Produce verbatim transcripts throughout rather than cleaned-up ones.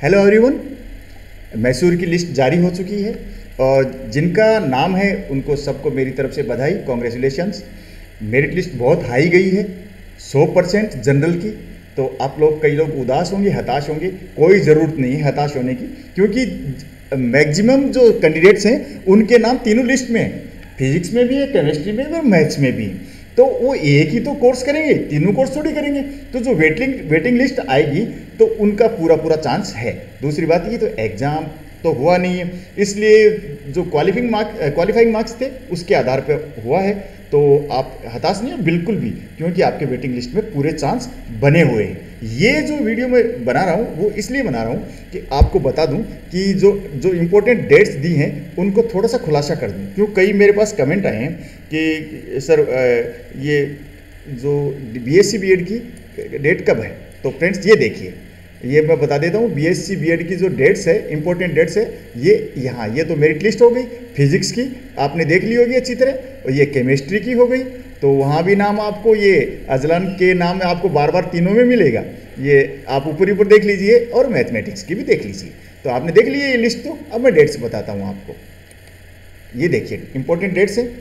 Hello everyone, Mysore की list जारी हो चुकी है और जिनका नाम है उनको सबको मेरी तरफ से बधाई, कॉन्ग्रेचुलेशंस। मेरिट लिस्ट बहुत हाई गई है, सौ परसेंट जनरल की। तो आप लोग, कई लोग उदास होंगे, हताश होंगे। कोई ज़रूरत नहीं है हताश होने की, क्योंकि मैक्सिमम जो कैंडिडेट्स हैं उनके नाम तीनों लिस्ट में है। फिजिक्स में भी है, केमिस्ट्री में भी और मैथ्स में भी है। तो वो एक ही तो कोर्स करेंगे, तीनों कोर्स थोड़ी करेंगे। तो जो वेटिंग वेटिंग लिस्ट आएगी तो उनका पूरा पूरा चांस है। दूसरी बात ये, तो एग्ज़ाम तो हुआ नहीं है, इसलिए जो क्वालिफिंग मार्क क्वालिफाइंग मार्क्स थे उसके आधार पर हुआ है। तो आप हताश नहीं हो बिल्कुल भी, क्योंकि आपके वेटिंग लिस्ट में पूरे चांस बने हुए हैं। ये जो वीडियो मैं बना रहा हूँ वो इसलिए बना रहा हूँ कि आपको बता दूँ कि जो जो इम्पोर्टेंट डेट्स दी हैं उनको थोड़ा सा खुलासा कर दूँ। क्यों, कई मेरे पास कमेंट आए हैं कि सर ये जो बीएससी बीएड की डेट कब है। तो फ्रेंड्स ये देखिए, ये मैं बता देता हूँ, बीएससी बीएड की जो डेट्स है, इंपॉर्टेंट डेट्स है, ये यहाँ ये तो मेरिट लिस्ट हो गई। फिजिक्स की आपने देख ली होगी अच्छी तरह, और ये केमिस्ट्री की हो गई। तो वहाँ भी नाम आपको, ये अजलान के नाम में आपको बार बार तीनों में मिलेगा। ये आप ऊपर ऊपर देख लीजिए, और मैथमेटिक्स की भी देख लीजिए। तो आपने देख ली ये लिस्ट। तो अब मैं डेट्स बताता हूँ आपको। ये देखिए इंपॉर्टेंट डेट्स है।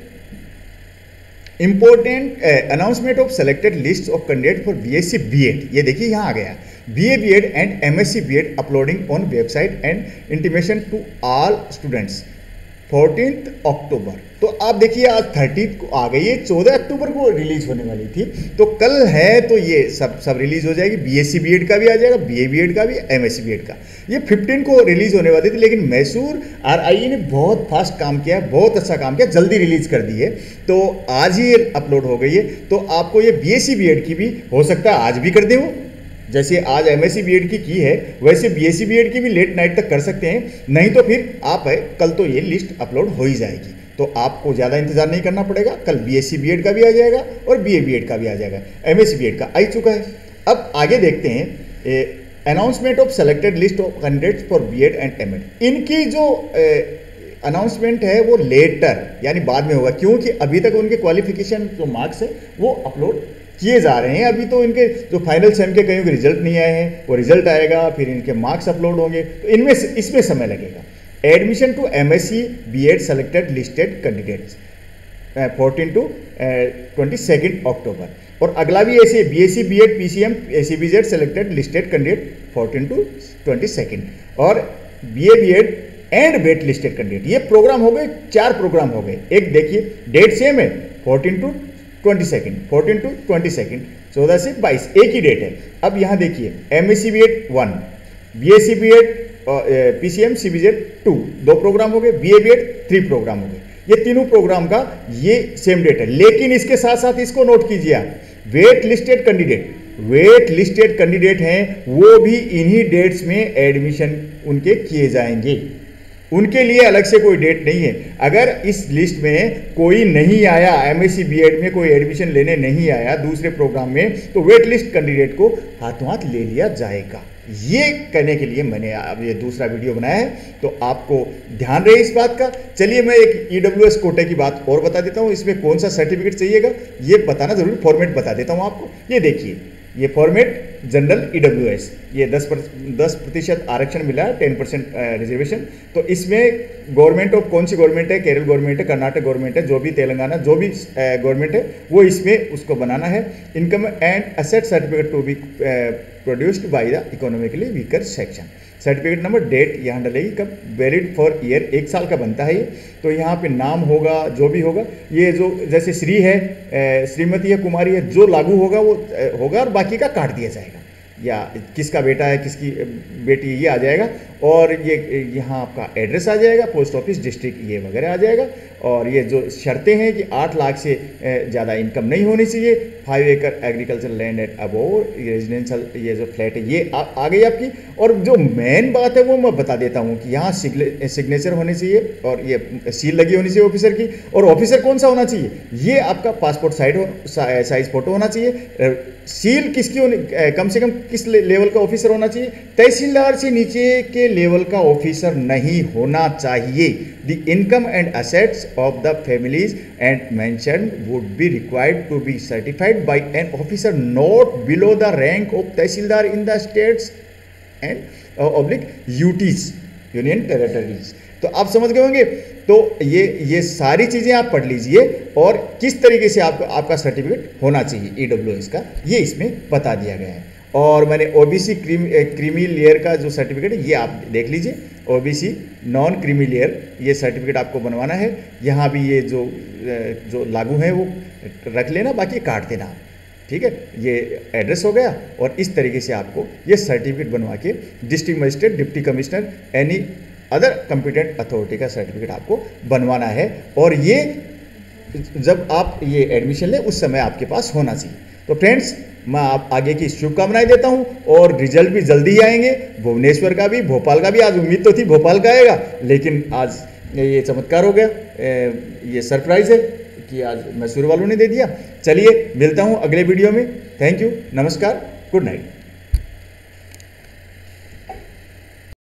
Important announcement of selected list of candidate for BSc BEd. ये देखिए यहाँ आ गया, BA BEd and MSc BEd uploading on website and intimation to all students fourteenth October. तो आप देखिए आज थर्टीथ को आ गई है, चौदह अक्टूबर को रिलीज होने वाली थी। तो कल है, तो ये सब सब रिलीज हो जाएगी। बीएससी बीएड का भी आ जाएगा, बीए बीएड का भी, एमएससी बीएड का। ये फिफ्टीन को रिलीज होने वाली थी, लेकिन मैसूर आरआईए ने बहुत फास्ट काम किया है, बहुत अच्छा काम किया, जल्दी रिलीज कर दी है। तो आज ही अपलोड हो गई है। तो आपको ये बीएससी बीएड की भी हो सकता है आज भी कर दें वो, जैसे आज एमएससी बीएड की की है वैसे बीएससी बीएड की भी लेट नाइट तक कर सकते हैं। नहीं तो फिर आप है, कल तो ये लिस्ट अपलोड हो ही जाएगी। तो आपको ज़्यादा इंतजार नहीं करना पड़ेगा। कल बीएससी बीएड का भी आ जाएगा और बीए बीएड का भी आ जाएगा। एमएससी बीएड का आ चुका है। अब आगे देखते हैं announcement of selected list of candidates for BEd and MEd. इनकी जो अनाउंसमेंट है वो लेटर यानी बाद में होगा, क्योंकि अभी तक उनके क्वालिफिकेशन जो मार्क्स है वो अपलोड किए जा रहे हैं। अभी तो इनके जो फाइनल सेम के कहीं के रिजल्ट नहीं आए हैं, वो रिजल्ट आएगा, फिर इनके मार्क्स अपलोड होंगे। तो इनमें इसमें समय लगेगा। Admission to MSc BEd selected listed candidates fourteen to twenty second October. और अगला भी ऐसे BSc BEd PCM SCBZ selected listed candidate fourteen to twenty second और BA BEd and wait listed candidate. ये प्रोग्राम हो गए, चार प्रोग्राम हो गए। एक देखिए डेट सेम है, fourteen to twenty second, fourteen to twenty second, चौदह से बाईस, एक ही डेट है। अब यहाँ देखिए MSc BEd one, BSc BEd PCM CBZ two, दो प्रोग्राम हो गए। बीए बीएड थ्री प्रोग्राम हो गए। ये तीनों प्रोग्राम का ये सेम डेट है। लेकिन इसके साथ साथ इसको नोट कीजिए आप, wait listed candidate wait listed candidate हैं, वो भी इन्हीं डेट्स में एडमिशन उनके किए जाएंगे। उनके लिए अलग से कोई डेट नहीं है। अगर इस लिस्ट में कोई नहीं आया, एमएससी बीएड में कोई एडमिशन लेने नहीं आया दूसरे प्रोग्राम में, तो वेट लिस्ट कैंडिडेट को हाथों हाथ ले लिया जाएगा। ये करने के लिए मैंने अब ये दूसरा वीडियो बनाया है, तो आपको ध्यान रहे इस बात का। चलिए मैं एक ईडब्ल्यूएस कोटे की बात और बता देता हूँ। इसमें कौन सा सर्टिफिकेट चाहिएगा ये बताना जरूरी, फॉर्मेट बता देता हूँ आपको। ये देखिए, ये फॉर्मेट जनरल ईडब्ल्यूएस, ये दस पर, दस प्रतिशत आरक्षण मिला है, टेन परसेंट रिजर्वेशन। तो इसमें गवर्नमेंट ऑफ कौन सी गवर्नमेंट है, केरल गवर्नमेंट है, कर्नाटक गवर्नमेंट है, जो भी तेलंगाना जो भी गवर्नमेंट है वो इसमें उसको बनाना है। Income and asset certificate to be produced by the economically weaker section. Certificate number, date यहाँ डलेगी कब, वैलिड फॉर ईयर, एक साल का बनता है ये। तो यहाँ पे नाम होगा, जो भी होगा, ये जो जैसे श्री है, श्रीमती है, कुमारी है, जो लागू होगा वो होगा, और बाकी का काट दिया जाएगा। या किसका बेटा है, किसकी बेटी, ये आ जाएगा। और ये यहाँ आपका एड्रेस आ जाएगा, पोस्ट ऑफिस, डिस्ट्रिक्ट, ये वगैरह आ जाएगा। और ये जो शर्तें हैं कि आठ लाख से ज़्यादा इनकम नहीं होनी चाहिए, फाइव एकड़ agriculture land at above residential, ये जो फ्लैट है ये आ, आ गई आपकी। और जो मेन बात है वो मैं बता देता हूँ कि यहाँ सिग्नेचर होनी चाहिए और ये सील लगी होनी चाहिए ऑफिसर की। और ऑफिसर कौन सा होना चाहिए, ये आपका पासपोर्ट साइड हो साइज फोटो होना चाहिए। सील किसकी होनी, कम से कम किस लेवल का ऑफिसर होना चाहिए, तहसीलदार से नीचे के लेवल का ऑफिसर नहीं होना चाहिए। The income and assets of the families and mentioned would be required to be certified by an officer not below the rank of tehsildar in the states and oblique UTs, union territories. तो आप समझ गए होंगे। तो ये ये सारी चीज़ें आप पढ़ लीजिए और किस तरीके से आपको आपका सर्टिफिकेट होना चाहिए ई डब्ल्यू एस का, ये इसमें बता दिया गया है। और मैंने ओबीसी क्रीमी क्रीमी लेयर का जो सर्टिफिकेट है ये आप देख लीजिए, ओबीसी नॉन क्रीमी लेयर ये सर्टिफिकेट आपको बनवाना है। यहाँ भी ये जो जो लागू है वो रख लेना, बाकी काट देना, ठीक है। ये एड्रेस हो गया और इस तरीके से आपको ये सर्टिफिकेट बनवा के district magistrate, deputy commissioner, any other competent authority का सर्टिफिकेट आपको बनवाना है। और ये जब आप ये एडमिशन लें उस समय आपके पास होना चाहिए। तो फ्रेंड्स, मैं आप आगे की शुभकामनाएं देता हूं और रिजल्ट भी जल्दी ही आएंगे, भुवनेश्वर का भी, भोपाल का भी। आज उम्मीद तो थी भोपाल का आएगा, लेकिन आज ये चमत्कार हो गया, ये सरप्राइज है कि आज मैसूर वालों ने दे दिया। चलिए मिलता हूं अगले वीडियो में। थैंक यू, नमस्कार, गुड नाइट।